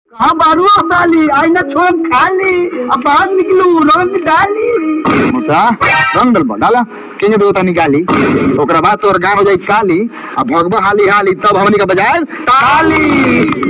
कहाँ बारू साली आईना छोड़ खाली अब बाहर निकलू रंग डाली मुसा रंग डाला केने देवता निकाली ओकरा बाद तोर गान हो जाई काली अब भगवा हाली हाली तब हमनी के बजाय ताली।